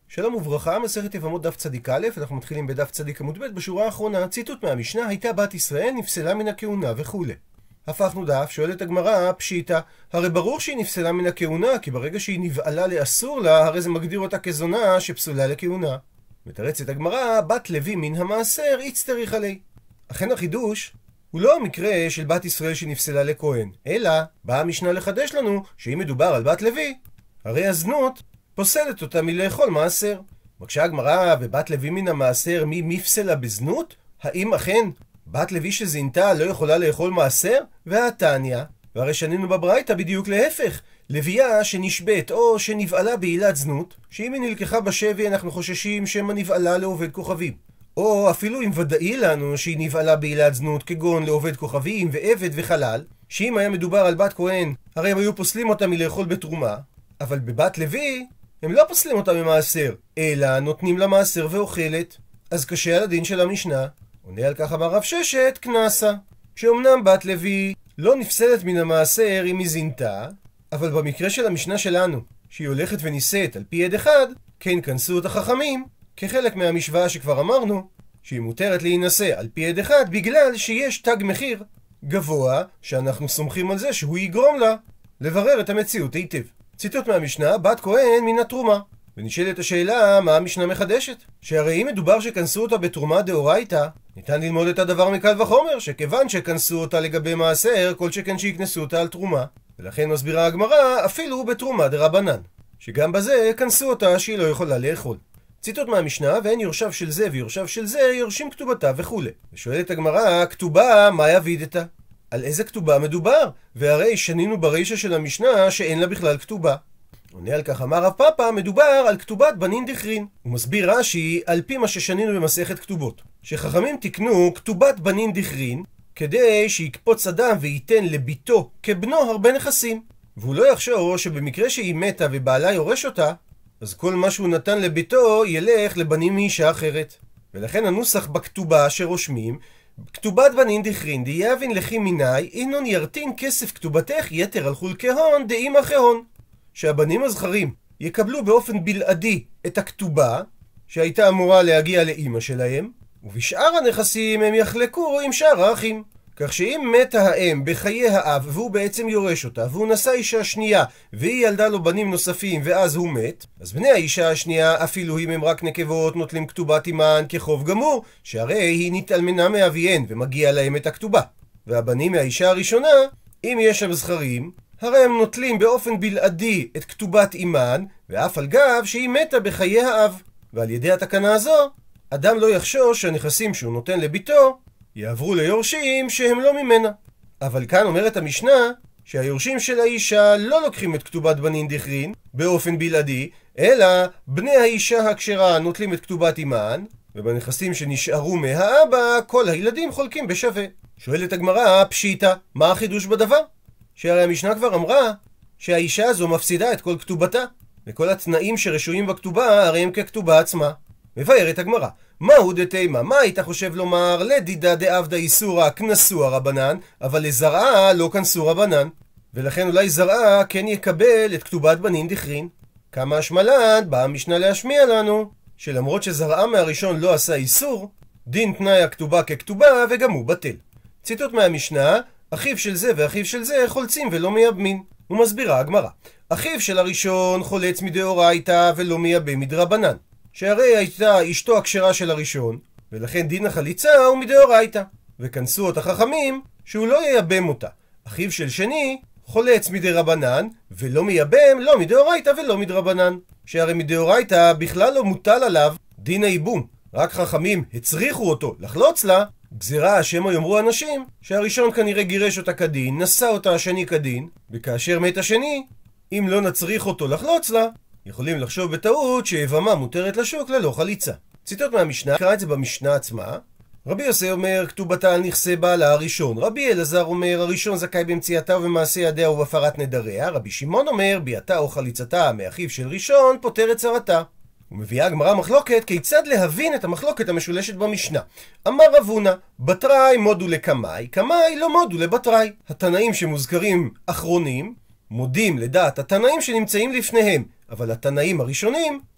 שלום וברכה, מסכת יבמות דף צדיק א', אנחנו מתחילים בדף צדיק עמוד ב' בשורה האחרונה. ציטוט מהמשנה: הייתה בת ישראל, נפסלה מן הכהונה וכו'. הפכנו דף, שואלת הגמרא, פשיטא, הרי ברור שהיא נפסלה מן הכהונה, כי ברגע שהיא נבעלה לאסור לה, הרי זה מגדיר אותה כזונה שפסולה לכהונה. מתרצת הגמרא, בת לוי מן המעשר יצטריך עלי. אכן החידוש הוא לא המקרה של בת ישראל שנפסלה לכהן, אלא באה המשנה לחדש לנו שאם מדובר על בת לוי, הרי הזנות פוסלת אותה מלאכול מעשר. מקשה הגמרא, ובת לוי מן המעשר מי מפסלה בזנות? האם אכן בת לוי שזינתה לא יכולה לאכול מעשר? והתניא, והרי שנינו בברייתא בדיוק להפך, לוויה שנשבית או שנבעלה בעילת זנות, שאם היא נלקחה בשבי אנחנו חוששים שמא נבעלה לעובד כוכבים, או אפילו אם ודאי לנו שהיא נבעלה בעילת זנות כגון לעובד כוכבים ועבד וחלל, שאם היה מדובר על בת כהן הרי הם היו פוסלים אותה מלאכול בתרומה, אבל בבת לוי הם לא פוסלים אותה ממעשר, אלא נותנים לה מעשר ואוכלת. אז קשה על הדין של המשנה. עונה על כך אמר רב ששת קנסה, שאומנם בת לוי לא נפסלת מן המעשר אם היא זינתה, אבל במקרה של המשנה שלנו, שהיא הולכת ונישאת על פי עד אחד, כן כנסו אותה חכמים, כחלק מהמשוואה שכבר אמרנו, שהיא מותרת להינשא על פי עד אחד בגלל שיש תג מחיר גבוה, שאנחנו סומכים על זה שהוא יגרום לה לברר את המציאות היטב. ציטוט מהמשנה, בת כהן מן התרומה. ונשאלת השאלה, מה המשנה מחדשת? שהרי אם מדובר שכנסו אותה בתרומה דאורייתא, ניתן ללמוד את הדבר מקל וחומר, שכיוון שכנסו אותה לגבי מעשר, כל שכן שיקנסו אותה על תרומה. ולכן מסבירה הגמרא, אפילו בתרומה דרבנן, שגם בזה כנסו אותה שהיא לא יכולה לאכול. ציטוט מהמשנה, ואין יורשיו של זה ויורשיו של זה יורשים כתובתה וכו'. ושואלת הגמרא, כתובה מה יבידתה? על איזה כתובה מדובר? והרי שנינו ברישה של המשנה שאין לה בכלל כתובה. עונה על כך אמר רב פאפא, מדובר על כתובת בנין דכרין. הוא מסביר רש"י על פי מה ששנינו במסכת כתובות, שחכמים תקנו כתובת בנין דכרין כדי שיקפוץ אדם וייתן לביתו כבנו הרבה נכסים, והוא לא יחשוב שבמקרה שהיא מתה ובעלה יורש אותה, אז כל מה שהוא נתן לביתו ילך לבנים מאישה אחרת. ולכן הנוסח בכתובה שרושמים, כתובת בנין דכרין דיאבין לכי מיני אינון ירתין כסף כתובתך יתר על חולקי הון דאימא כהון, שהבנים הזכרים יקבלו באופן בלעדי את הכתובה שהייתה אמורה להגיע לאימא שלהם, ובשאר הנכסים הם יחלקו עם שאר האחים. כך שאם מתה האם בחיי האב והוא בעצם יורש אותה, והוא נשא אישה שנייה והיא ילדה לו בנים נוספים ואז הוא מת, אז בני האישה השנייה אפילו אם הם רק נקבות נוטלים כתובת אימן כחוב גמור, שהרי היא נתאלמנה מאביהן ומגיע להם את הכתובה. והבנים מהאישה הראשונה, אם יש שם זכרים, הרי הם נוטלים באופן בלעדי את כתובת אימן, ואף על גב שהיא מתה בחיי האב. ועל ידי התקנה הזו אדם לא יחשוש שהנכסים שהוא נותן לביתו יעברו ליורשים שהם לא ממנה. אבל כאן אומרת המשנה שהיורשים של האישה לא לוקחים את כתובת בנין דכרין באופן בלעדי, אלא בני האישה הכשרה נוטלים את כתובת אימן, ובנכסים שנשארו מהאבא כל הילדים חולקים בשווה. שואלת הגמרא, פשיטא, מה החידוש בדבר? שהרי המשנה כבר אמרה שהאישה הזו מפסידה את כל כתובתה, וכל התנאים שרשויים בכתובה הרי הם ככתובה עצמה. מבארת הגמרא, מהו דתימה? מה היית חושב לומר? לדידה דעבדה איסורא כנסו הרבנן, אבל לזרעה לא כנסו רבנן, ולכן אולי זרעה כן יקבל את כתובת בנין דכרין. כמה השמלן באה המשנה להשמיע לנו שלמרות שזרעה מהראשון לא עשה איסור, דין תנאי הכתובה ככתובה וגם הוא בטל. ציטוט מהמשנה, אחיו של זה ואחיו של זה חולצים ולא מייבמין. ומסבירה הגמרא, אחיו של הראשון חולץ מדאורייתא ולא מייבם מדרבנן, שהרי הייתה אשתו הכשרה של הראשון, ולכן דין החליצה הוא מדאורייתא, וכנסו אותה חכמים שהוא לא ייבם אותה. אחיו של שני חולץ מדרבנן ולא מייבם לא מדאורייתא ולא מדרבנן, שהרי מדאורייתא בכלל לא מוטל עליו דין הייבום, רק חכמים הצריכו אותו לחלוץ לה, גזירה שמא יאמרו אנשים שהראשון כנראה גירש אותה כדין, נשא אותה השני כדין, וכאשר מת השני, אם לא נצריך אותו לחלוץ לה, יכולים לחשוב בטעות שיבמה מותרת לשוק ללא חליצה. ציטוט מהמשנה, קרא את זה במשנה עצמה. רבי יוסי אומר, כתובתה על נכסי בעלה הראשון. רבי אלעזר אומר, הראשון זכאי במציאתה ובמעשה ידיה ובהפרת נדריה. רבי שמעון אומר, ביאתה או חליצתה מאחיו של ראשון פותר את צרתה. ומביאה הגמרא מחלוקת כיצד להבין את המחלוקת המשולשת במשנה. אמר רב הונא, בתראי מודו לקמאי, קמאי לא מודו לבתראי. התנאים שמוזכרים אחרונים מודים לדעת התנאים שנמצאים לפניהם, אבל התנאים הראשונים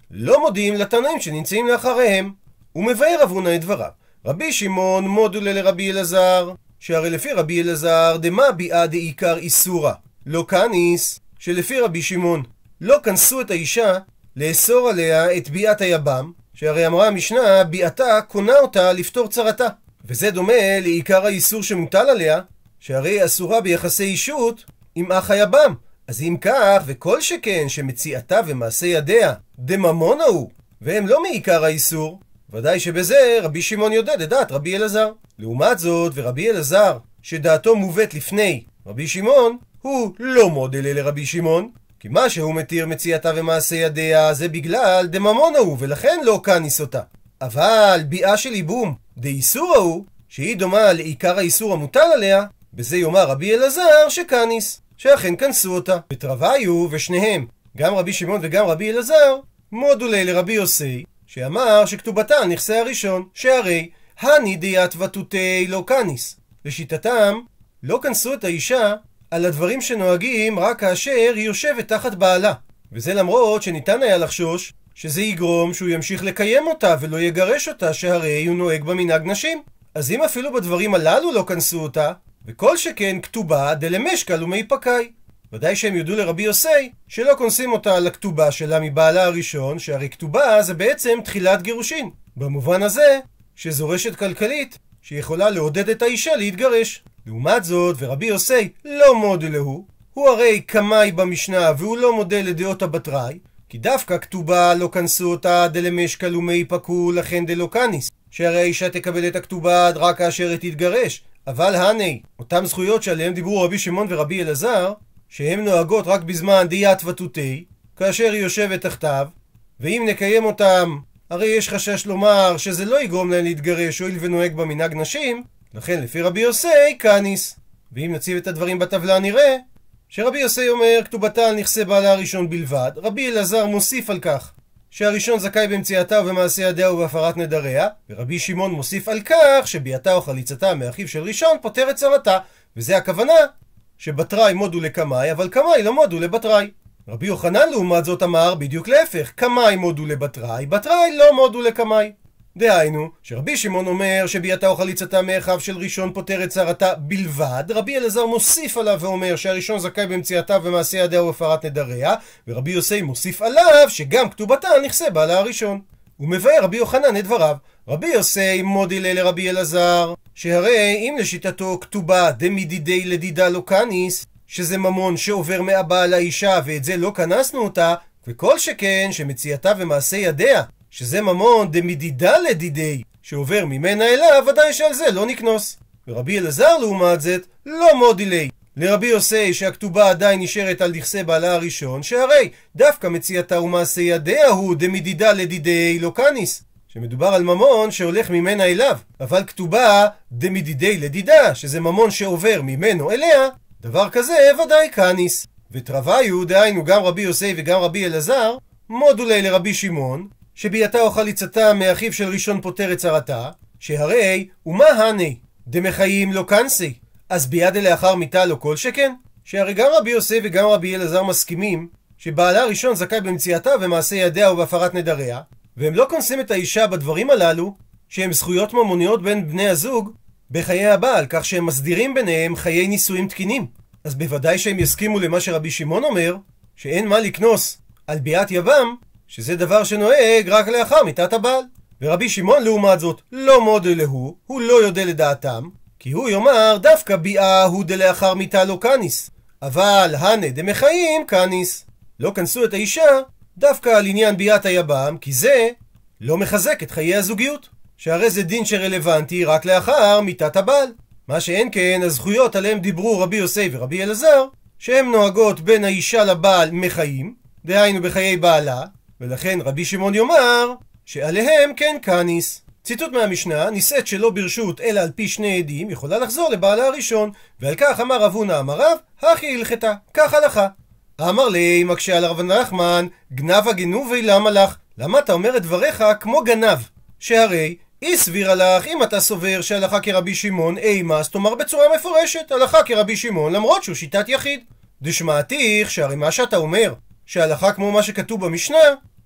לא מודים לתנאים שנמצאים לאחריהם. ומבאר רב הונא את דבריו. רבי שמעון מודולה לרבי אלעזר, שהרי לפי רבי אלעזר דמה ביאה דעיקר איסורה לא כניס, שלפי רבי שמעון לא כנסו את האישה לאסור עליה את ביאת היבם, שהרי אמרה המשנה ביאתה קונה אותה לפתור צרתה, וזה דומה לעיקר האיסור שמוטל עליה, שהרי אסורה ביחסי אישות עם אח היבם. אז אם כך, וכל שכן שמציאתה ומעשה ידיה דממונה הוא, והם לא מעיקר האיסור, ודאי שבזה רבי שמעון יודע לדעת רבי אלעזר. לעומת זאת, ורבי אלעזר שדעתו מובאת לפני רבי שמעון, הוא לא מודלה לרבי שמעון, כי מה שהוא מתיר מציאתה ומעשה ידיה זה בגלל דממונה הוא, ולכן לא כניס אותה. אבל ביאה של ייבום דאיסורה הוא, שהיא דומה לעיקר האיסור המוטל עליה, בזה יאמר רבי אלעזר שכניס, שאכן כנסו אותה. ותרוויו, ושניהם, גם רבי שמעון וגם רבי אלעזר, מודולי לרבי יוסי, שאמר שכתובתה על נכסי הראשון, שהרי הני דיית ותותי לא כניס. לשיטתם, לא כנסו את האישה על הדברים שנוהגים רק כאשר היא יושבת תחת בעלה, וזה למרות שניתן היה לחשוש שזה יגרום שהוא ימשיך לקיים אותה ולא יגרש אותה, שהרי הוא נוהג במנהג נשים. אז אם אפילו בדברים הללו לא כנסו אותה, וכל שכן כתובה דלמשקל ומי פקאי, ודאי שהם יודו לרבי יוסי שלא כונסים אותה על הכתובה שלה מבעלה הראשון, שהרי כתובה זה בעצם תחילת גירושין, במובן הזה שזו רשת כלכלית שיכולה לעודד את האישה להתגרש. לעומת זאת, ורבי יוסי לא מודה לו, הוא הרי קמאי במשנה והוא לא מודה לדעות הבטראי, כי דווקא כתובה לא כנסו אותה דלמשקל ומי פקו לכן דלא כניס, שהרי האישה תקבל את הכתובה רק כאשר היא תתגרש. אבל הני, אותם זכויות שעליהם דיברו רבי שמעון ורבי אלעזר, שהן נוהגות רק בזמן דיית ותותי, כאשר היא יושבת תחתיו, ואם נקיים אותם, הרי יש חשש לומר שזה לא יגרום להם להתגרש הואיל ונוהג במנהג נשים, לכן לפי רבי יוסי כניס. ואם נציב את הדברים בטבלה נראה שרבי יוסי אומר כתובתה על נכסי בעלה הראשון בלבד, רבי אלעזר מוסיף על כך שהראשון זכאי במציאתה ובמעשה ידיה ובהפרת נדריה, ורבי שמעון מוסיף על כך שביאתה או חליצתה מאחיו של ראשון פותר את צרתה, וזה הכוונה שבטראי מודו לקמאי, אבל קמאי לא מודו לבטראי. רבי יוחנן לעומת זאת אמר בדיוק להפך, קמאי מודו לבטראי, בטראי לא מודו לקמאי. דהיינו, שרבי שמעון אומר שביאתה או חליצתה מאחיו של ראשון פותר את צרתה בלבד, רבי אלעזר מוסיף עליו ואומר שהראשון זכאי במציאתה ומעשה ידיה ובהפרת נדריה, ורבי יוסי מוסיף עליו שגם כתובתה על נכסי בעלה הראשון. ומבאר רבי יוחנן את דבריו. רבי יוסי מודילה לרבי אלעזר, שהרי אם לשיטתו כתובה דמדידי לדידה לא כניס, שזה ממון שעובר מהבעל לאישה ואת זה לא כנסנו אותה, וכל שכן שמציאתה ומעשה ידיה, שזה ממון דמדידה לדידי, שעובר ממנה אליו, ודאי שעל זה לא נקנוס. ורבי אלעזר לעומת זאת לא מודילי לרבי יוסי שהכתובה עדיין נשארת על נכסי בעלה הראשון, שהרי דווקא מציאתה ומעשה ידיה הוא דמדידה לדידי לא כניס, שמדובר על ממון שהולך ממנה אליו, אבל כתובה דמדידי לדידה, שזה ממון שעובר ממנו אליה, דבר כזה ודאי כניס. ותרוויו, דהיינו גם רבי יוסי וגם רבי אלעזר, מודולי לרבי שמעון, שביאתה או חליצתה מאחיו של ראשון פותר את צרתה, שהרי ומה הני דמחיים לא כנסי, אז ביד לאחר מיתה לא כל שכן, שהרי גם רבי יוסי וגם רבי אלעזר מסכימים שבעלה הראשון זכאי במציאתה ומעשה ידיה ובהפרת נדריה, והם לא כונסים את האישה בדברים הללו שהם זכויות ממוניות בין בני הזוג בחיי הבעל, כך שהם מסדירים ביניהם חיי נישואים תקינים. אז בוודאי שהם יסכימו למה שרבי שמעון אומר, שאין מה לקנוס על ביאת יבם, שזה דבר שנוהג רק לאחר מיתת הבעל. ורבי שמעון לעומת זאת לא מודה לו, הוא לא יודע לדעתם, כי הוא יאמר דווקא ביאה הוא דלאחר מיתה לא כניס, אבל הנה דמחיים כניס. לא כנסו את האישה דווקא על עניין ביאת היבם, כי זה לא מחזק את חיי הזוגיות, שהרי זה דין שרלוונטי רק לאחר מיתת הבעל. מה שאין כן הזכויות עליהם דיברו רבי יוסי ורבי אלעזר, שהן נוהגות בין האישה לבעל מחיים, דהיינו בחיי בעלה, ולכן רבי שמעון יאמר שעליהם כן כניס. ציטוט מהמשנה, נישאת שלא ברשות אלא על פי שני עדים יכולה לחזור לבעלה הראשון, ועל כך אמר רב הונא אמר רב, הכי הלכתה, כך הלכה. אמר לי, מקשה על רב נחמן, גנבה גנובי למה לך? למה אתה אומר את דבריך כמו גנב? שהרי אי סבירה לך אם אתה סובר שהלכה כרבי שמעון אימס, תאמר בצורה מפורשת הלכה כרבי שמעון למרות שהוא שיטת יחיד. דשמעתיך שהרי מה שאתה אומר שההלכה כמו מה שכתוב במשנה,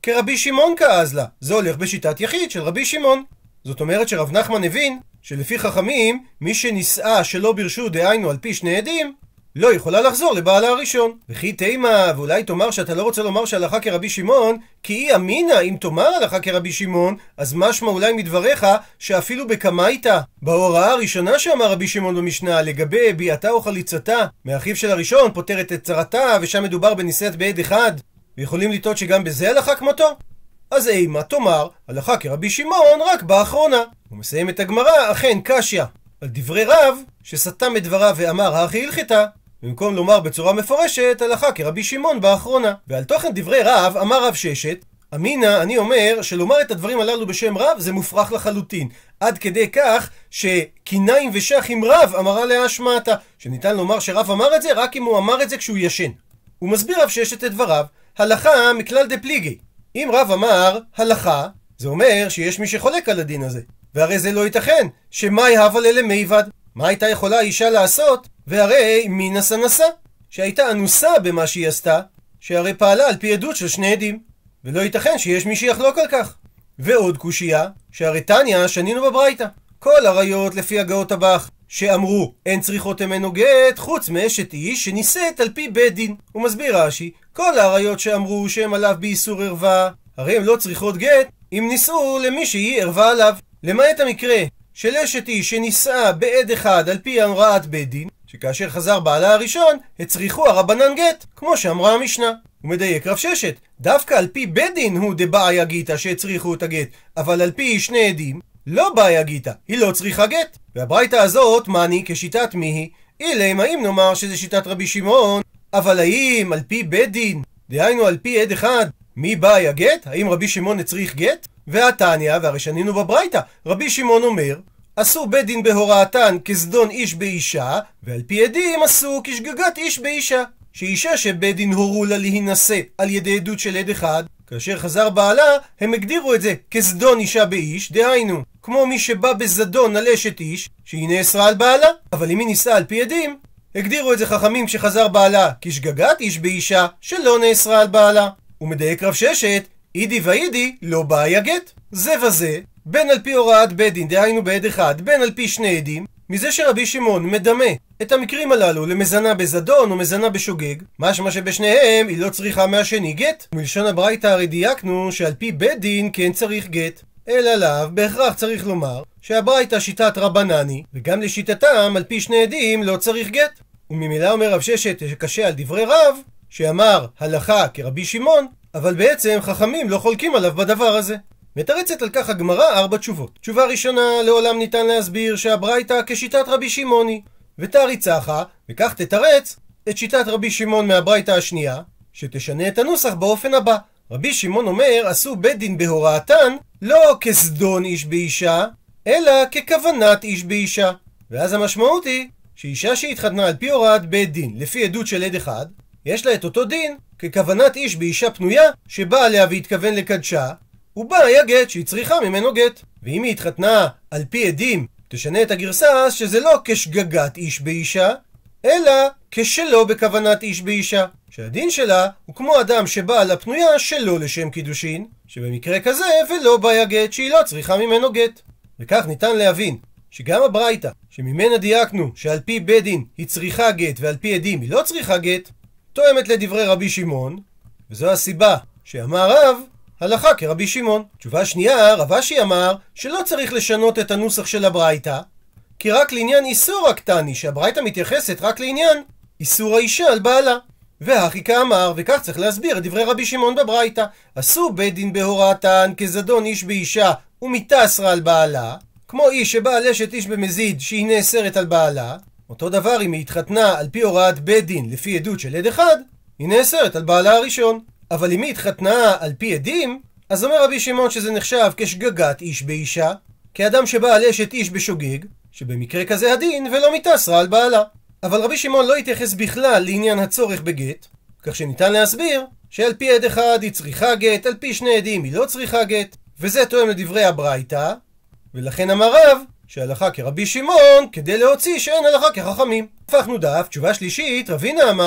כרבי שמעון כעז לה. זה הולך בשיטת יחיד של רבי שמעון. זאת אומרת שרב נחמן הבין שלפי חכמים, מי שנישאה שלא ברשות, דהיינו על פי שני עדים, לא יכולה לחזור לבעלה הראשון. וכי תימה, ואולי תאמר שאתה לא רוצה לומר שהלכה כרבי שמעון, כי היא אמינה, אם תאמר הלכה כרבי שמעון, אז משמע אולי מדבריך שאפילו בקמייתא, בהוראה הראשונה שאמר רבי שמעון במשנה, לגבי ביאתה או חליצתה, מאחיו של הראשון פותרת את צרתה, ושם מדובר בנישאת בעד אחד, ויכולים לטעות שגם בזה הלכה כמותו? אז אימה תאמר, הלכה כרבי שמעון רק באחרונה. הוא מסיים את הגמרא, אכן קשיא על דברי רב, שסתם את דבריו ואמר הכי הלכתה, במקום לומר בצורה מפורשת, הלכה כרבי שמעון באחרונה. ועל תוכן דברי רב, אמר רב ששת, אמינה, אני אומר שלומר את הדברים הללו בשם רב זה מופרך לחלוטין. עד כדי כך שכיניים ושח עם רב אמרה להשמעתה, שניתן לומר שרב אמר את זה רק אם הוא אמר את זה כשהוא ישן. הוא מסביר רב ששת את דבריו, הלכה מכלל דפליגי. אם רב אמר הלכה, זה אומר שיש מי שחולק על הדין הזה. והרי זה לא ייתכן, שמאי הווה ללמיבד. מה הייתה יכולה האישה לעשות? והרי מי נסה? שהייתה אנוסה במה שהיא עשתה, שהרי פעלה על פי עדות של שני עדים. ולא ייתכן שיש מי שיחלוק על כך. ועוד קושייה, שהרי תניא שנינו בברייתא. כל עריות לפי הגאות הבח, שאמרו אין צריכות ממנו גט חוץ מאשת איש שנישאת על פי בית דין. הוא מסביר רש"י, כל העריות שאמרו שהם עליו באיסור ערווה, הרי הם לא צריכות גט אם נישאו למי שהיא ערווה עליו. למעט המקרה של אשת איש שנישאה בעד אחד על פי הוראת בית דין, שכאשר חזר בעלה הראשון הצריכו הרבנן גט, כמו שאמרה המשנה. הוא מדייק רב ששת, דווקא על פי בית דין הוא דבעיה גיתא שהצריכו את הגט, אבל על פי שני עדים לא בעיה גיתא, היא לא צריכה גט. והברייתא הזאת מני כשיטת מיהי? אילם האם נאמר שזה שיטת רבי שמעון, אבל האם על פי בית דין, דהיינו על פי עד אחד, מי בעיה גט? האם רבי שמעון צריך גט? והתניא, והרי שנינו בברייתא, רבי שמעון אומר, עשו בית דין בהוראתן כזדון איש באישה, ועל פי עדים עשו כשגגת איש באישה. שאישה שבית דין הורו לה להינשא על ידי עדות של עד אחד, כאשר חזר בעלה, הם הגדירו את זה כזדון אישה באיש, דהיינו, כמו מי שבא בזדון על אשת איש, שהיא נאסרה על בעלה. אבל אם היא נישאה על פי עדים, הגדירו את זה חכמים כשחזר בעלה כשגגת איש באישה, שלא נאסרה על בעלה. הוא מדייק רב ששת, אידי ואידי לא בעיה גט. זה וזה, בין על פי הוראת בית דין, דהיינו בעד אחד, בין על פי שני עדים, מזה שרבי שמעון מדמה את המקרים הללו למזנה בזדון או מזנה בשוגג, משמע שבשניהם היא לא צריכה מהשני גט. ומלשון הברייתא הרי דייקנו שעל פי בית דין כן צריך גט, אלא לאו בהכרח צריך לומר שהברייתא שיטת רבנני, וגם לשיטתם על פי שני עדים לא צריך גט. וממילא אומר רב ששת שקשה על דברי רב שאמר הלכה כרבי שמעון, אבל בעצם חכמים לא חולקים עליו בדבר הזה. מתרצת על כך הגמרא 4 תשובות. תשובה ראשונה, לעולם ניתן להסביר שהברייתא כשיטת רבי שמעוני, ותריצחה, וכך תתרץ את שיטת רבי שמעון מהברייתא השנייה, שתשנה את הנוסח באופן הבא. רבי שמעון אומר, עשו בית דין בהוראתן לא כזדון איש באישה, אלא ככוונת איש באישה. ואז המשמעות היא שאישה שהתחתנה על פי הוראת בית דין לפי עדות של עד אחד, יש לה את אותו דין ככוונת איש באישה פנויה שבא עליה והתכוון לקדשה, ובה היה גט שהיא צריכה ממנו גט. ואם היא התחתנה על פי עדים, תשנה את הגרסה שזה לא כשגגת איש באישה, אלא כשלא בכוונת איש באישה, שהדין שלה הוא כמו אדם שבא על הפנויה שלא לשם קידושין, שבמקרה כזה ולא בא גט שהיא לא צריכה ממנו גט. וכך ניתן להבין שגם הברייתא שממנה דייקנו שעל פי בית דין היא צריכה גט ועל פי עדים היא לא צריכה גט, תואמת לדברי רבי שמעון, וזו הסיבה שאמר רב הלכה כרבי שמעון. תשובה שנייה, רב אשי אמר שלא צריך לשנות את הנוסח של הברייתא, כי רק לעניין איסור הקטני, שהברייתא מתייחסת רק לעניין איסור האישה על בעלה. והכי כאמר, וכך צריך להסביר את דברי רבי שמעון בברייתא, עשו בית דין בהוראתן כזדון איש באישה ומתאסרה על בעלה, כמו איש שבא על אשת איש במזיד שהיא נאסרת על בעלה. אותו דבר אם היא התחתנה על פי הוראת בית דין לפי עדות של עד אחד, היא נאסרת על בעלה הראשון. אבל אם היא התחתנה על פי עדים, אז אומר רבי שמעון שזה נחשב כשגגת איש באישה, כאדם שבא על אשת איש בשוגג, שבמקרה כזה הדין ולא מתאסרה על בעלה. אבל רבי שמעון לא התייחס בכלל לעניין הצורך בגט, כך שניתן להסביר שעל פי עד אחד היא צריכה גט, על פי שני עדים היא לא צריכה גט, וזה תואם לדברי הברייתא, ולכן אמר רב שהלכה כרבי שמעון כדי להוציא שאין הלכה כחכמים. הפכנו דף. תשובה שלישית, רבינה אמר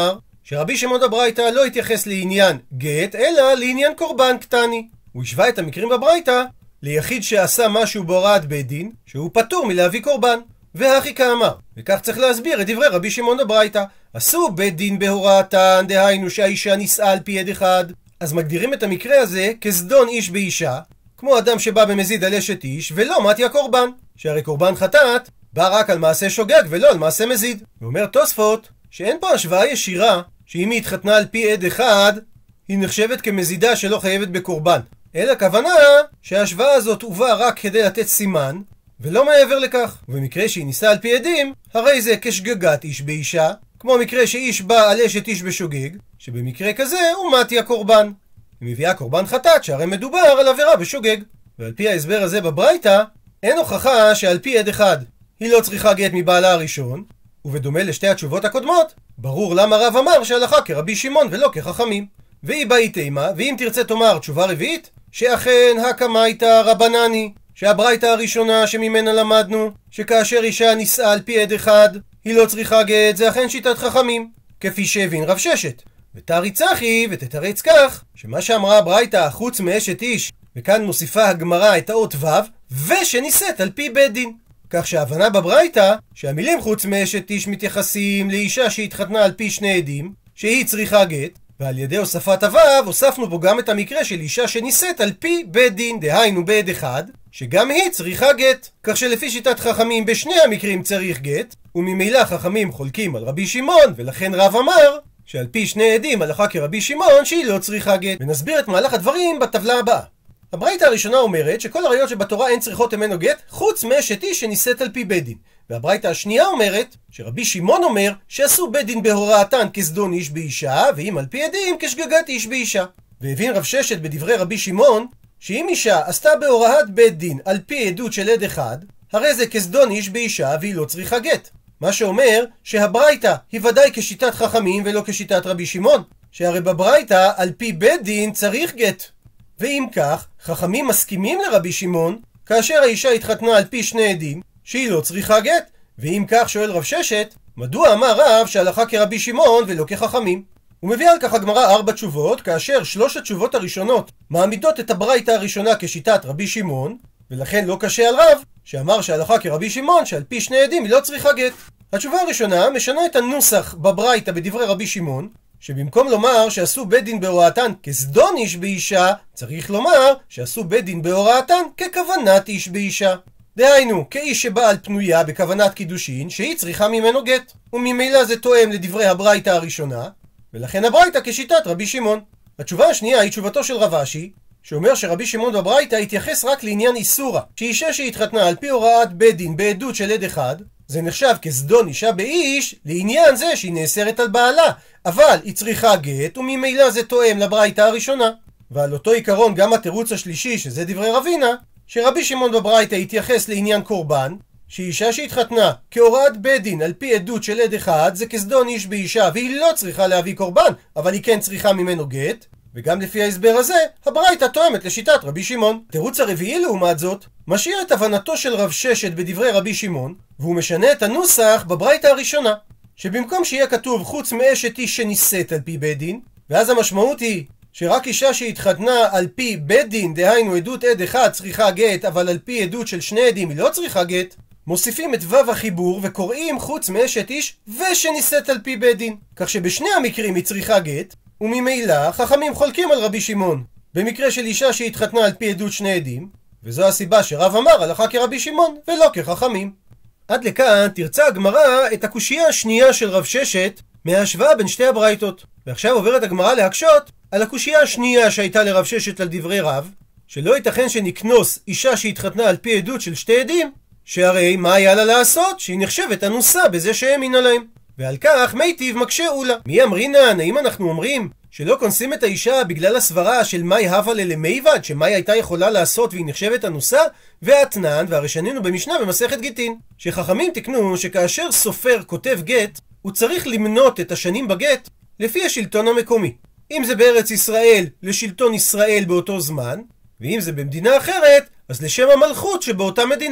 שרבי שמעון בברייתא לא התייחס לעניין גט, אלא לעניין קורבן קטני. הוא השווה את המקרים בברייתא ליחיד שעשה משהו בהוראת בית דין, שהוא פטור מלהביא קורבן. והכי כאמר, וכך צריך להסביר את דברי רבי שמעון בברייתא. עשו בית דין בהוראתן, דהיינו שהאישה נישאה על פי עד אחד, אז מגדירים את המקרה הזה כזדון איש באישה, כמו אדם שבא במזיד על אשת איש ולא מתיה קורבן, שהרי קורבן חטאת בא רק על מעשה שוגג ולא על מעשה מזיד. ואומר תוספות שאין פה השוואה ישירה, שאם היא התחתנה על פי עד אחד היא נחשבת כמזידה שלא חייבת בקורבן, אלא כוונה שההשוואה הזאת הובאה רק כדי לתת סימן ולא מעבר לכך. ובמקרה שהיא נישאה על פי עדים, הרי זה כשגגת איש באישה, כמו מקרה שאיש בא על אשת איש בשוגג, שבמקרה כזה הוא מתיה קורבן. היא מביאה קורבן חטאת, שהרי מדובר על עבירה בשוגג. ועל פי ההסבר הזה בברייתא, אין הוכחה שעל פי עד אחד היא לא צריכה גט מבעלה הראשון, ובדומה לשתי התשובות הקודמות, ברור למה רב אמר שהלכה כרבי שמעון ולא כחכמים. והיא באי תימה, ואם תרצה תאמר תשובה רביעית, שאכן הקמייתא רבנני, שהברייתא הראשונה שממנה למדנו, שכאשר אישה נישאה על פי עד אחד היא לא צריכה גט, זה אכן שיטת חכמים, כפי שהבין רב ששת. ותריצחי ותתרץ כך, שמה שאמרה הברייתא חוץ מאשת איש, וכאן מוסיפה הגמרא את האות ו', ושנישאת על פי בית דין. כך שההבנה בברייתא שהמילים חוץ מאשת איש מתייחסים לאישה שהתחתנה על פי שני עדים, שהיא צריכה גט, ועל ידי הוספת הו' הוספנו פה גם את המקרה של אישה שנישאת על פי בית דין, דהיינו בעד אחד, שגם היא צריכה גט. כך שלפי שיטת חכמים בשני המקרים צריך גט, וממילא חכמים חולקים על רבי שמעון, ולכן רב אמר שעל פי שני עדים הלכה כרבי שמעון שהיא לא צריכה גט. ונסביר את מהלך הדברים בטבלה הבאה. הברייתא הראשונה אומרת שכל הראיות שבתורה אין צריכות ממנו גט חוץ מאשת איש שנישאת על פי בית דין. והברייתא השנייה אומרת שרבי שמעון אומר שעשו בית דין בהוראתן כזדון איש באישה, ואם על פי עדים כשגגת איש באישה. והבין רב ששת בדברי רבי שמעון שאם אישה עשתה בהוראת בית דין על פי עדות של עד אחד, הרי זה כזדון איש באישה והיא לא צריכה גט. מה שאומר שהברייתא היא ודאי כשיטת חכמים ולא כשיטת רבי שמעון, שהרי בברייתא על פי בית דין צריך גט. ואם כך, חכמים מסכימים לרבי שמעון כאשר האישה התחתנה על פי שני עדים שהיא לא צריכה גט. ואם כך, שואל רב ששת, מדוע אמר רב שהלכה כרבי שמעון ולא כחכמים? הוא מביא על כך הגמרא 4 תשובות, כאשר 3 התשובות הראשונות מעמידות את הברייתא הראשונה כשיטת רבי שמעון, ולכן לא קשה על רב שאמר שהלכה כרבי שמעון שעל פי שני עדים היא לא צריכה גט. התשובה הראשונה משנה את הנוסח בברייתא בדברי רבי שמעון, שבמקום לומר שעשו בית דין בהוראתן כזדון איש באישה, צריך לומר שעשו בית דין בהוראתן ככוונת איש באישה. דהיינו, כאיש שבא על פנויה בכוונת קידושין שהיא צריכה ממנו גט, וממילא זה תואם לדברי הברייתא הראשונה, ולכן הברייתא כשיטת רבי שמעון. התשובה השנייה היא תשובתו של רב אשי, שאומר שרבי שמעון בברייתא התייחס רק לעניין איסורה, שאישה שהתחתנה על פי הוראת בית דין בעדות של עד אחד, זה נחשב כזדון אישה באיש לעניין זה שהיא נאסרת על בעלה, אבל היא צריכה גט, וממילא זה תואם לברייתא הראשונה. ועל אותו עיקרון גם התירוץ השלישי, שזה דברי רבינה, שרבי שמעון בברייתא התייחס לעניין קורבן, שאישה שהתחתנה כהוראת בית דין על פי עדות של עד אחד זה כזדון איש באישה והיא לא צריכה להביא קורבן, אבל היא כן צריכה ממנו גט. וגם לפי ההסבר הזה הברייתא תואמת לשיטת רבי שמעון. התירוץ הרביעי לעומת זאת משאיר את הבנתו של רב ששת בדברי רבי שמעון, והוא משנה את הנוסח בברייתא הראשונה, שבמקום שיהיה כתוב חוץ מאשת איש שנישאת על פי בית דין, ואז המשמעות היא שרק אישה שהתחתנה על פי בית דין, דהיינו עדות עד אחד, צריכה גט, אבל על פי עדות של שני עדים היא לא צריכה גט, מוסיפים את ו' החיבור וקוראים חוץ מאשת איש ושנישאת על פי בית דין, כך שבשני המקרים היא צריכה גט, וממילא חכמים חולקים על רבי שמעון במקרה של אישה שהתחתנה על פי עדות שני עדים, וזו הסיבה שרב אמר הלכה כרבי שמעון ולא כחכמים. עד לכאן תרצה הגמרא את הקושייה השנייה של רב ששת מההשוואה בין שתי הברייתות, ועכשיו עוברת הגמרא להקשות על הקושייה השנייה שהייתה לרב ששת על דברי רב, שלא ייתכן שנקנוס אישה שהתחתנה על פי עדות של שתי עדים, שהרי מה היה לה לעשות שהיא נחשבת אנוסה בזה שהאמין עליהם. ועל כך מיטיב מקשה אולה. מי אמרינן, האם אנחנו אומרים שלא כונסים את האישה בגלל הסברה של מאי הווה ללמיבד, שמאי הייתה יכולה לעשות והיא נחשבת אנוסה? והתנן, והרי שנינו במשנה במסכת גיטין, שחכמים תקנו שכאשר סופר כותב גט, הוא צריך למנות את השנים בגט לפי השלטון המקומי. אם זה בארץ ישראל, לשלטון ישראל באותו זמן, ואם זה במדינה אחרת, אז לשם המלכות שבאותה מדינה.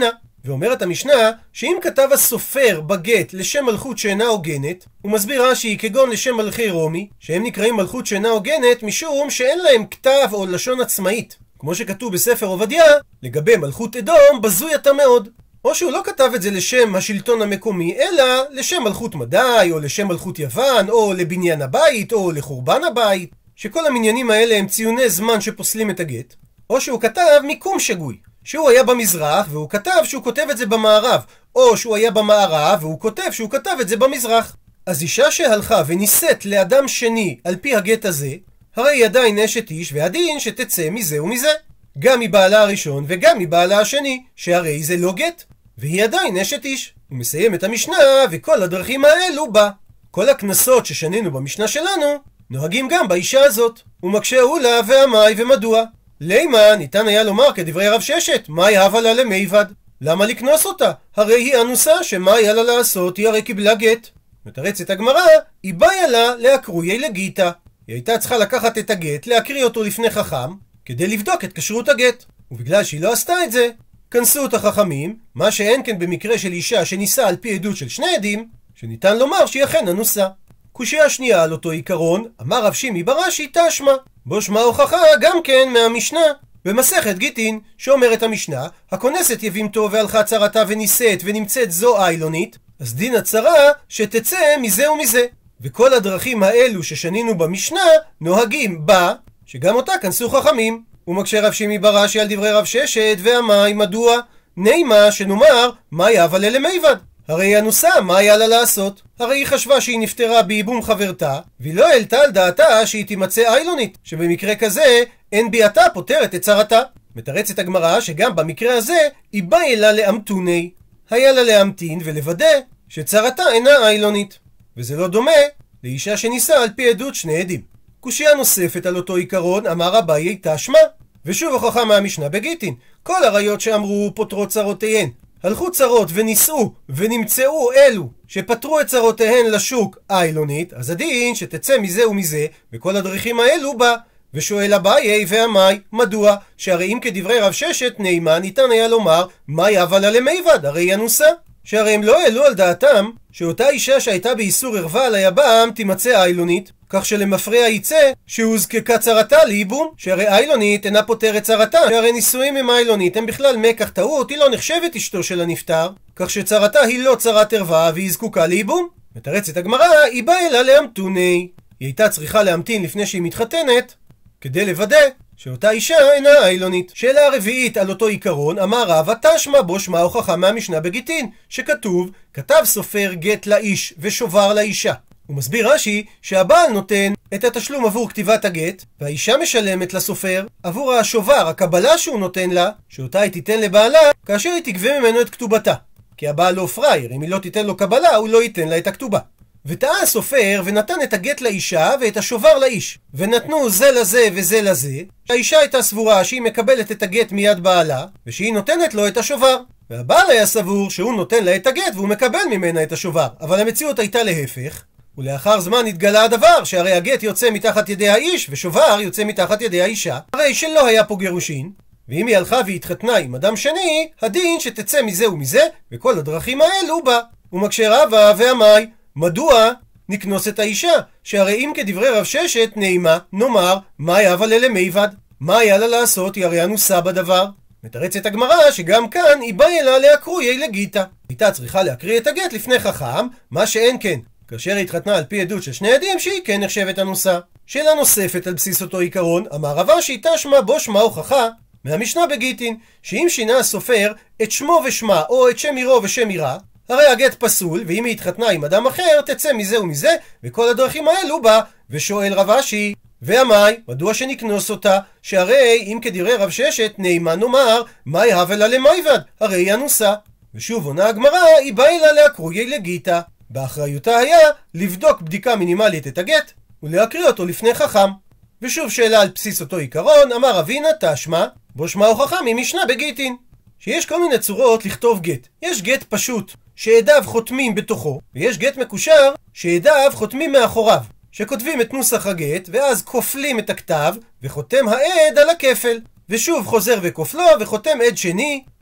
ואומרת המשנה שאם כתב הסופר בגט לשם מלכות שאינה הוגנת, הוא מסביר רש"י כגון לשם מלכי רומי, שהם נקראים מלכות שאינה הוגנת משום שאין להם כתב או לשון עצמאית, כמו שכתוב בספר עובדיה לגבי מלכות אדום בזוי אתה מאוד. או שהוא לא כתב את זה לשם השלטון המקומי, אלא לשם מלכות מדי, או לשם מלכות יוון, או לבניין הבית, או לחורבן הבית, שכל המניינים האלה הם ציוני זמן שפוסלים את הגט. או שהוא כתב מיקום שגוי, שהוא היה במזרח והוא כתב שהוא כותב את זה במערב, או שהוא היה במערב והוא כותב שהוא כתב את זה במזרח. אז אישה שהלכה ונישאת לאדם שני על פי הגט הזה, הרי היא עדיין אשת איש, והדין שתצא מזה ומזה, גם מבעלה הראשון וגם מבעלה השני, שהרי זה לא גט, והיא עדיין אשת איש. הוא מסיים את המשנה, וכל הדרכים האלו בה. כל הכנסות ששנינו במשנה שלנו נוהגים גם באישה הזאת. הוא מקשה אולה והמאי ומדוע. לימה ניתן היה לומר כדברי רב ששת, מאי הווה לה למיבד. למה לקנוס אותה? הרי היא אנוסה, שמה היה לה לעשות? היא הרי קיבלה גט. מתרצת הגמרא, היא באה לה להקרויי לגיתא. היא הייתה צריכה לקחת את הגט, להקריא אותו לפני חכם, כדי לבדוק את כשרות הגט. ובגלל שהיא לא עשתה את זה, כנסו את החכמים, מה שאין כן במקרה של אישה שנישאה על פי עדות של שני עדים, שניתן לומר שהיא אכן אנוסה. קושיה שנייה על אותו עיקרון, אמר רב שימי בראשי תשמע, בו שמע הוכחה גם כן מהמשנה במסכת גיטין, שאומרת המשנה, הכונסת יבימתו והלכה צרתה ונישאת ונמצאת זו איילונית, אז דין הצרה שתצא מזה ומזה. וכל הדרכים האלו ששנינו במשנה נוהגים בה, שגם אותה כנסו חכמים. הוא מקשה רב שימי בראשי על דברי רב ששת, והמאי מדוע? נימה שנאמר, מאי הווה לה למיבד. הרי היא אנוסה, מה היה לה לעשות? הרי היא חשבה שהיא נפטרה בייבום חברתה, והיא לא העלתה על דעתה שהיא תימצא איילונית, שבמקרה כזה אין ביאתה פותרת את צרתה. מתרצת הגמרא שגם במקרה הזה היא באה לה לאמתוני, היה לה להמתין ולוודא שצרתה אינה איילונית, וזה לא דומה לאישה שנישאה על פי עדות שני עדים. קושיה נוספת על אותו עיקרון, אמר אביי תשמע, ושוב הוכחה מהמשנה בגיטין, כל עריות שאמרו פותרות צרותיהן הלכו צרות ונישאו ונמצאו אלו שפטרו את צרותיהן לשוק איילונית, אז הדין שתצא מזה ומזה, וכל הדרכים האלו בה. ושואל אביי והמאי מדוע? שהרי אם כדברי רב ששת נימה ניתן היה לומר מאי הווה לה למיבד, הרי היא אנוסה. שהרי הם לא העלו על דעתם שאותה אישה שהייתה באיסור ערווה על היבם תימצא איילונית, כך שלמפרע יצא שהוזקקה צרתה לייבום, שהרי איילונית אינה פותרת צרתה, שהרי נישואים עם איילונית הם בכלל מקח טעות, היא לא נחשבת אשתו של הנפטר, כך שצרתה היא לא צרת ערווה והיא זקוקה לייבום. מתרצת הגמרא, היא באה לה לאמתוני, היא הייתה צריכה להמתין לפני שהיא מתחתנת כדי לוודא שאותה אישה אינה איילונית. שאלה הרביעית על אותו עיקרון, אמר רבא תשמע, בו שמע הוכחה מהמשנה בגיטין, שכתוב כתב סופר גט לאיש ושובר לאישה. הוא מסביר רש"י שהבעל נותן את התשלום עבור כתיבת הגט, והאישה משלמת לסופר עבור השובר, הקבלה שהוא נותן לה, שאותה היא תיתן לבעלה כאשר היא תגבה ממנו את כתובתה. כי הבעל לא פראייר, אם היא לא תיתן לו קבלה הוא לא ייתן לה את הכתובה. וטעה הסופר ונתן את הגט לאישה ואת השובר לאיש, ונתנו זה לזה וזה לזה. האישה הייתה סבורה שהיא מקבלת את הגט מיד בעלה ושהיא נותנת לו את השובר, והבעל היה סבור שהוא נותן לה את הגט והוא מקבל ממנה את השובר, אבל המציאות הייתה להפך. ולאחר זמן התגלה הדבר שהרי הגט יוצא מתחת ידי האיש ושובר יוצא מתחת ידי האישה, הרי שלא היה פה גירושין, ואם היא הלכה והתחתנה עם אדם שני, הדין שתצא מזה ומזה, וכל הדרכים האלו בה. ומקשה רבא והמאי מדוע נקנוס את האישה? שהרי אם כדברי רב ששת נימה נאמר מאי הווה לה למיבד, מה היה לה לעשות? היא הרי אנוסה בדבר. מתרצת הגמרא שגם כאן היא באה לה להקרויי לגיתא, הייתה צריכה להקריא את הגט לפני חכם, מה שאין כן כאשר היא התחתנה על פי עדות של שני עדים שהיא כן נחשבת אנוסה. שאלה נוספת על בסיס אותו עיקרון, אמר רבא תשמע, בו שמע הוכחה מהמשנה בגיטין, שאם שינה הסופר את שמו ושמה או את שם עירו ושם עירה, הרי הגט פסול, ואם היא התחתנה עם אדם אחר תצא מזה ומזה, וכל הדרכים האלו בה. ושואל רב אשי והמאי מדוע שנקנוס אותה? שהרי אם כדברי רב ששת נימה נאמר מאי הווה לה למיבד, הרי היא אנוסה. ושוב עונה הגמרא, היא באה לה להקרויי לגיתא, באחריותה היה לבדוק בדיקה מינימלית את הגט ולהקריא אותו לפני חכם. ושוב שאלה על בסיס אותו עיקרון, אמר רבינה תשמע, בו שמע הוכחה ממשנה בגיטין, שיש כל מיני צורות לכתוב גט. יש גט פשוט שעדיו חותמים בתוכו, ויש גט מקושר שעדיו חותמים מאחוריו, שכותבים את נוסח הגט ואז כופלים את הכתב וחותם העד על הכפל, ושוב חוזר וכופלו וחותם עד שני,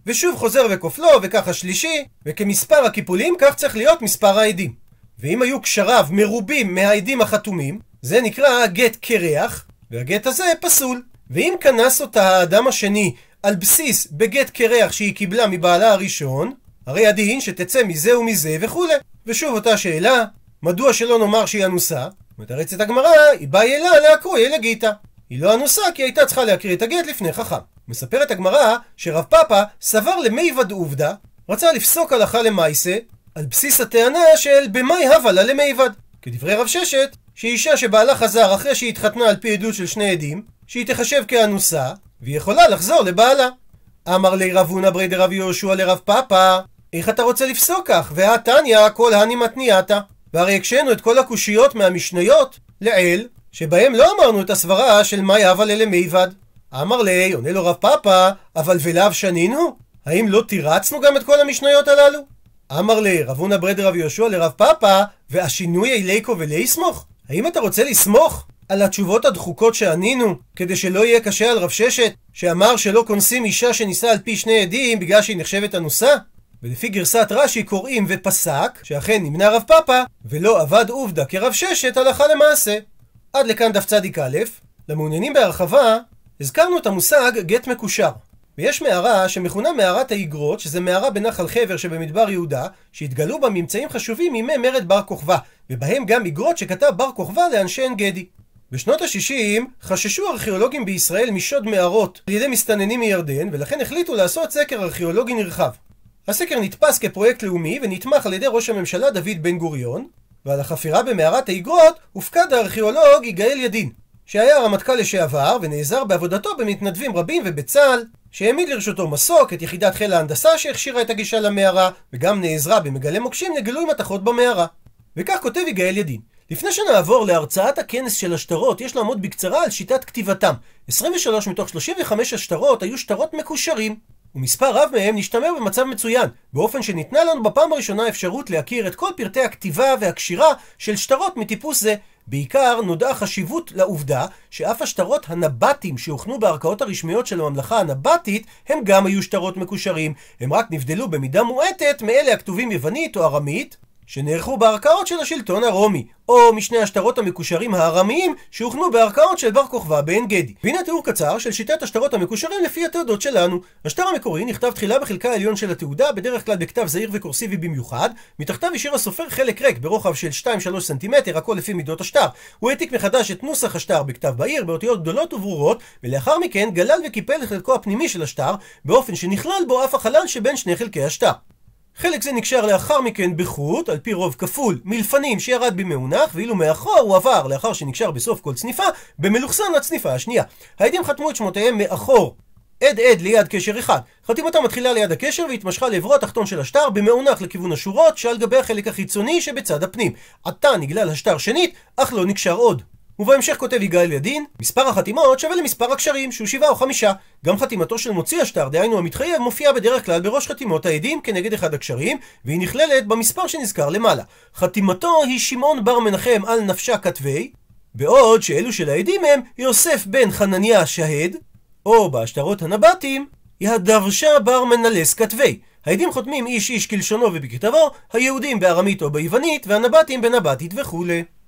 ושוב חוזר וכופלו, וכך השלישי, וכמספר הקיפולים כך צריך להיות מספר העדים. ואם היו קשריו מרובים מהעדים החתומים, זה נקרא גט קרח, והגט הזה פסול. ואם כנס אותה האדם השני על בסיס בגט קרח שהיא קיבלה מבעלה הראשון, הרי הדין שתצא מזה ומזה וכו'. ושוב אותה שאלה, מדוע שלא נאמר שהיא אנוסה? מתרצת הגמרא, היא באה אלה להקרוי אלה גיטה. היא לא אנוסה כי הייתה צריכה להקריא את הגט לפני חכם. מספרת הגמרא שרב פאפא סבר למיבד עובדה, רצה לפסוק הלכה למעשה על בסיס הטענה של במאי הווה לה למיבד. כדברי רב ששת, שאישה שבעלה חזר אחרי שהיא התחתנה על פי עדות של שני עדים, שהיא תחשב כאנוסה, והיא יכולה לחזור לבעלה. אמר לי רב הונא ברי דרב יהושע לרב פאפא, איך אתה רוצה לפסוק כך? והתניא כל הני מתניעתא. והרי הקשינו את כל הקושיות מהמשניות לעיל, שבהם לא אמרנו את הסברה של מאי הווה לה למיבד. אמר לי, עונה לו רב פאפא, אבל ולאו שנינו? האם לא תירצנו גם את כל המשניות הללו? אמר לי, רב הונא ברי דרב יהושע לרב פאפא, והשינוי איליקו ולסמוך? האם אתה רוצה לסמוך על התשובות הדחוקות שענינו, כדי שלא יהיה קשה על רב ששת, שאמר שלא כונסים אישה שנישאה על פי שני עדים בגלל שהיא נחשבת אנוסה? ולפי גרסת רש"י קוראים ופסק, שאכן נמנע רב פאפא, ולא עבד עובדה כרב ששת הלכה למעשה. עד לכאן דף צדיק א'. למעוניינים בהרחבה, הזכרנו את המושג גט מקושר. ויש מערה שמכונה מערת האיגרות, שזה מערה בנחל חבר שבמדבר יהודה, שהתגלו בה ממצאים חשובים מימי מרד בר כוכבא, ובהם גם איגרות שכתב בר כוכבא לאנשי עין גדי. בשנות ה-60 חששו ארכיאולוגים בישראל משוד מערות על ידי מסתננים מירדן, ולכן החליטו לעשות סקר ארכיאולוגי נרחב. הסקר נתפס כפרויקט לאומי ונתמך על ידי ראש הממשלה דוד בן גוריון, ועל החפירה במערת האיגרות הופקד הארכיאולוג יגאל ידין, שהיה רמטכ"ל לשעבר ונעזר בעבודתו במתנדבים רבים ובצה"ל, שהעמיד לרשותו מסוק, את יחידת חיל ההנדסה שהכשירה את הגישה למערה, וגם נעזרה במגלי מוקשים לגילוי מתכות במערה. וכך כותב יגאל ידין: לפני שנעבור להרצאת הכנס של השטרות, יש לעמוד בקצרה על שיטת כתיבתם. 23 מתוך 35 השטרות היו שטרות מקושרים, ומספר רב מהם נשתמר במצב מצוין, באופן שניתנה לנו בפעם הראשונה אפשרות להכיר את כל פרטי הכתיבה והקשירה של שטרות מטיפוס זה. בעיקר נודעה חשיבות לעובדה שאף השטרות הנבטים שהוכנו בערכאות הרשמיות של הממלכה הנבטית הם גם היו שטרות מקושרים, הם רק נבדלו במידה מועטת מאלה הכתובים יוונית או ארמית שנערכו בערכאות של השלטון הרומי, או משני השטרות המקושרים הארמיים שהוכנו בערכאות של בר כוכבא בעין גדי. והנה תיאור קצר של שיטת השטרות המקושרים לפי התעודות שלנו. השטר המקורי נכתב תחילה בחלקה העליון של התעודה, בדרך כלל בכתב זעיר וקורסיבי במיוחד. מתחתיו השאיר הסופר חלק ריק ברוחב של 2-3 סנטימטר, הכל לפי מידות השטר. הוא העתיק מחדש את נוסח השטר בכתב בהיר באותיות גדולות וברורות, ולאחר מכן גלל וקיפל את חלקו הפנימי של השטר באופן שנכלל בו אף החלל שבין שני חלקי השטר. חלק זה נקשר לאחר מכן בחוט, על פי רוב כפול, מלפנים שירד במאונח, ואילו מאחור הוא עבר, לאחר שנקשר בסוף כל צניפה, במלוכסן לצניפה השנייה. העדים חתמו את שמותיהם מאחור, עד ליד קשר אחד. חתימתה מתחילה ליד הקשר והתמשכה לעברו התחתון של השטר במאונח לכיוון השורות שעל גבי החלק החיצוני שבצד הפנים. עתה נגלל השטר שנית, אך לא נקשר עוד. ובהמשך כותב יגאל ידין, מספר החתימות שווה למספר הקשרים, שהוא 7 או 5. גם חתימתו של מוציא השטר, דהיינו המתחייב, מופיעה בדרך כלל בראש חתימות העדים כנגד אחד הקשרים, והיא נכללת במספר שנזכר למעלה. חתימתו היא שמעון בר מנחם על נפשה כתבי, בעוד שאלו של העדים הם יוסף בן חנניה שהד, או בהשטרות הנבטים, יהדרשה בר מנלס כתבי. העדים חותמים איש איש כלשונו ובכתבו, היהודים בארמית או ביוונית, והנבטים בנבטית וכו'.